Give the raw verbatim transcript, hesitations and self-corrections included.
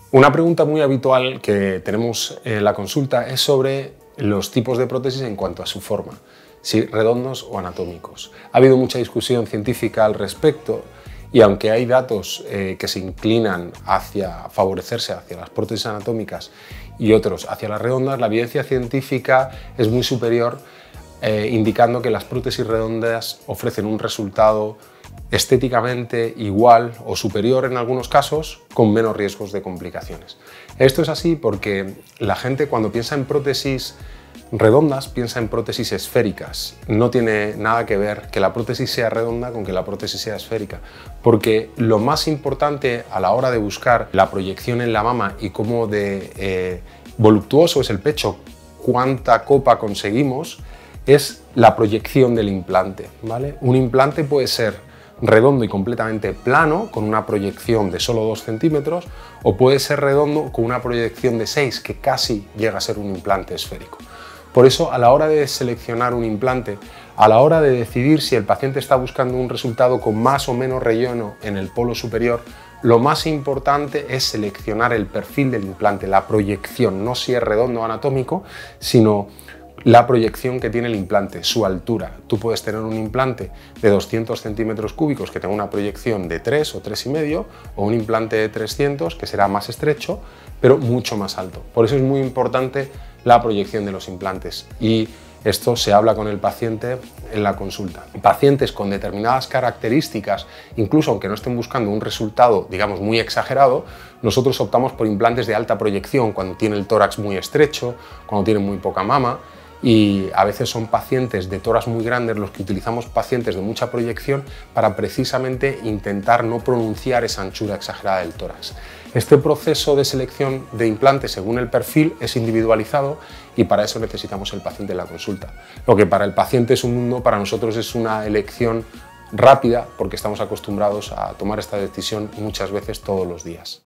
Una pregunta muy habitual que tenemos en la consulta es sobre los tipos de prótesis en cuanto a su forma, si redondos o anatómicos. Ha habido mucha discusión científica al respecto y aunque hay datos eh, que se inclinan hacia favorecerse hacia las prótesis anatómicas y otros hacia las redondas, la evidencia científica es muy superior, eh, indicando que las prótesis redondas ofrecen un resultado estéticamente igual o superior en algunos casos, con menos riesgos de complicaciones. Esto es así porque la gente, cuando piensa en prótesis redondas, piensa en prótesis esféricas. No tiene nada que ver que la prótesis sea redonda con que la prótesis sea esférica, porque lo más importante a la hora de buscar la proyección en la mama y cómo de eh, voluptuoso es el pecho, cuánta copa conseguimos, es la proyección del implante, ¿vale? Un implante puede ser redondo y completamente plano, con una proyección de solo dos centímetros, o puede ser redondo con una proyección de seis, que casi llega a ser un implante esférico. Por eso, a la hora de seleccionar un implante, a la hora de decidir si el paciente está buscando un resultado con más o menos relleno en el polo superior, lo más importante es seleccionar el perfil del implante, la proyección, no si es redondo o anatómico, sino la proyección que tiene el implante, su altura. Tú puedes tener un implante de doscientos centímetros cúbicos que tenga una proyección de tres o tres y medio, o un implante de trescientos que será más estrecho, pero mucho más alto. Por eso es muy importante la proyección de los implantes y esto se habla con el paciente en la consulta. Pacientes con determinadas características, incluso aunque no estén buscando un resultado, digamos, muy exagerado, nosotros optamos por implantes de alta proyección cuando tiene el tórax muy estrecho, cuando tiene muy poca mama, y a veces son pacientes de tórax muy grandes los que utilizamos pacientes de mucha proyección para precisamente intentar no pronunciar esa anchura exagerada del tórax. Este proceso de selección de implantes según el perfil es individualizado y para eso necesitamos el paciente en la consulta. Lo que para el paciente es un mundo, para nosotros es una elección rápida porque estamos acostumbrados a tomar esta decisión muchas veces todos los días.